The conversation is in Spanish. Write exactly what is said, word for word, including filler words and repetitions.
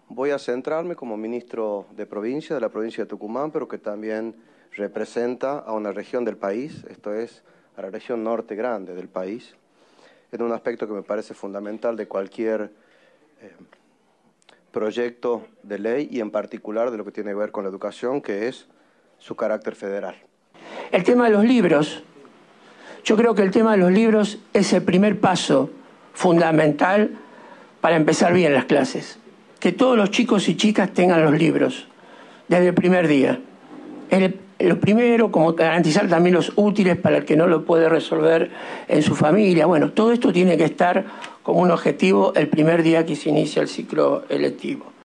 voy a centrarme como ministro de provincia, de la provincia de Tucumán, pero que también representa a una región del país, esto es, a la región norte grande del país, en un aspecto que me parece fundamental de cualquier eh, proyecto de ley y en particular de lo que tiene que ver con la educación, que es su carácter federal. El tema de los libros. Yo creo que el tema de los libros es el primer paso fundamental para empezar bien las clases. Que todos los chicos y chicas tengan los libros desde el primer día. El, lo primero, como garantizar también los útiles para el que no lo puede resolver en su familia. Bueno, todo esto tiene que estar como un objetivo el primer día que se inicia el ciclo electivo.